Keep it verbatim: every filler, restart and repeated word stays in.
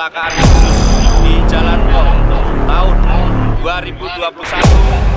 kecelakaan di Jalan Tol tahun dua ribu dua puluh satu